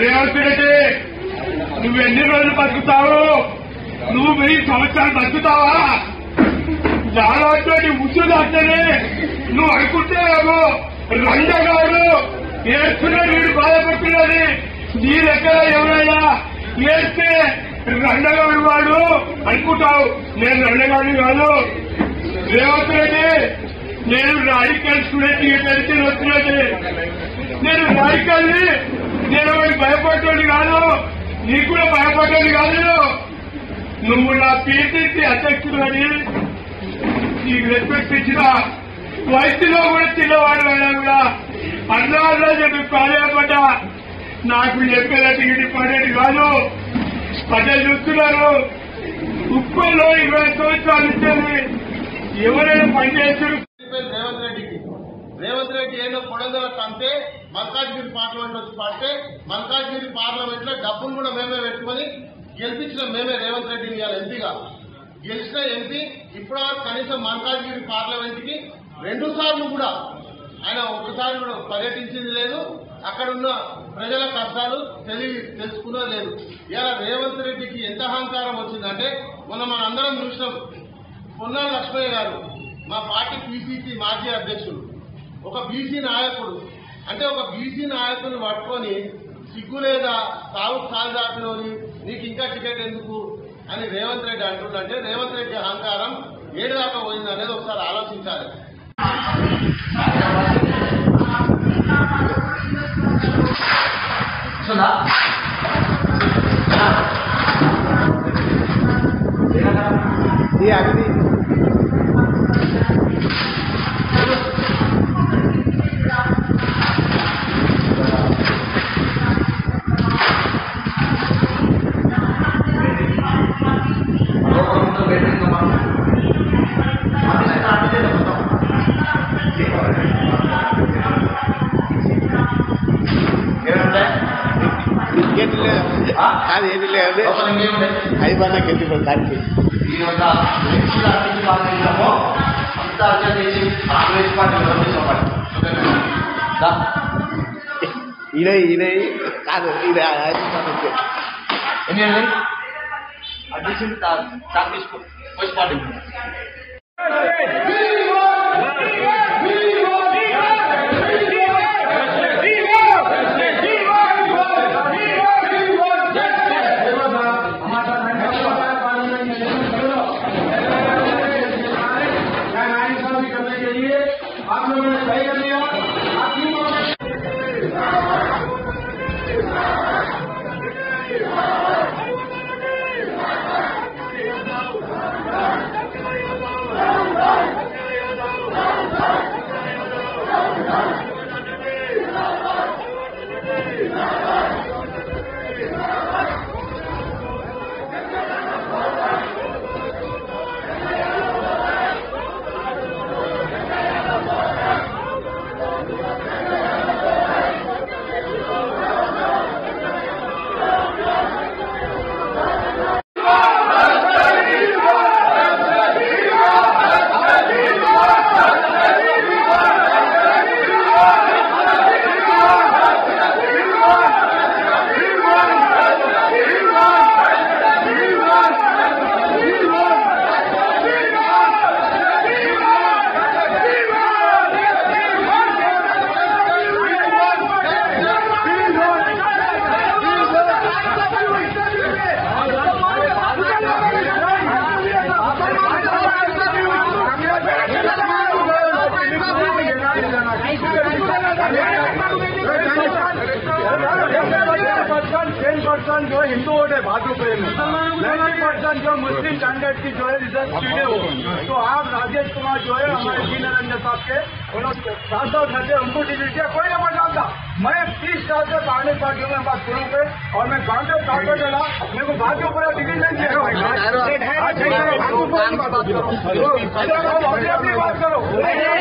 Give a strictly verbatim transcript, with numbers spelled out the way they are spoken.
రేవంత్ రెడ్డి నువ్వు ఎన్ని రోజులు బతుకుతావు? నువ్వు వెయ్యి సంవత్సరాలు బతుకుతావా? దాదాపు ఉసులు అంటేనే నువ్వు అనుకుంటేమో రండగాడు ఏడుస్తున్నా వీడు బాధపడుతున్నది నీ దగ్గర ఎవరైనా ఏస్తే రండగాడు వాడు అనుకుంటావు. నేను రండగాడు కాదు రేవంత్ రెడ్డి. నేను రాడికల్ స్టూడెంట్ తెలిసి వస్తున్నది. నేను రాడికల్ని నేను భయపడేది కాదు, నీకు కూడా భయపడేది కాదు. నువ్వు నా పీసీసీ అధ్యక్షుడు అని నీకు రెస్పెక్ట్ ఇచ్చిన వయసులో కూడా చిన్నవాడు అయినా కూడా అన్నా అన్నా చెప్పి ప్రాధాన్యపడ్డా. నాకు చెప్పేలా టికెట్ పడేది కాదు. ప్రజలు చూస్తున్నారు. ఉప్పల్లో ఇరవై సంవత్సరాలు ఇచ్చేది ఎవరైనా పనిచేస్తారు. రేవంత్ రెడ్డికి రేవంత్ రెడ్డి ఏదో కొడంగల్ అంటే మల్కాజ్గిరి పార్లమెంట్ వచ్చి పడితే మల్కాజ్గిరి పార్లమెంట్ లో డబ్బులు కూడా మేమే పెట్టుకుని గెలిపించిన మేమే రేవంత్ రెడ్డిని ఇవాళ ఎంపీగా గెలిచిన ఎంపీ ఇప్పటివరకు కనీసం మల్కాజ్గిరి పార్లమెంట్ కి రెండు సార్లు కూడా ఆయన ఒకసారి కూడా పర్యటించింది లేదు. అక్కడ ఉన్న ప్రజల కష్టాలు తెలివి తెలుసుకున్నది లేదు. ఇలా రేవంత్ రెడ్డికి ఎంత అహంకారం వచ్చిందంటే మొన్న మన అందరం చూసినాం. పొన్నాల లక్ష్మయ్య గారు మా పార్టీ పీసీసీ మాజీ అధ్యక్షుడు, ఒక బీసీ నాయకుడు అంటే ఒక బీసీ నాయకుడిని పట్టుకొని సిగ్గు లేదా సాగు సాగుదాటిలోని నీకు ఇంకా టికెట్ ఎందుకు అని రేవంత్ రెడ్డి అంటుండంటే రేవంత్ రెడ్డి అహంకారం ఏడు దాకా పోయింది అనేది ఒకసారి ఆలోచించాలి. అదేది లేదు అయిపోయినా గెలిచిపోయి దానికి ఇదే ఇదే కాదు ఇదే అధ్యక్షుడు చాక్ తీసుకో పోస్ట్ పార్టీ टेन परसेंट जो हिंदू वोट है भाजपा में, नाइन्टी परसेंट जो मुस्लिम कैंडिडेट की जो है रिजल्ट सीधे हो। तो आप राजेश कुमार जो है हमारे सी नरेंद्र साहब के उन्होंने सांसद थे, उनको टिकट दिया, कोई नहीं जानता। मैं तीस साल से कांग्रेस पार्टी में बात शुरू पे और मैं कांग्रेस पार्टी चला, मेरे को भाजपा पूरा टिकट नहीं दिया। बात करो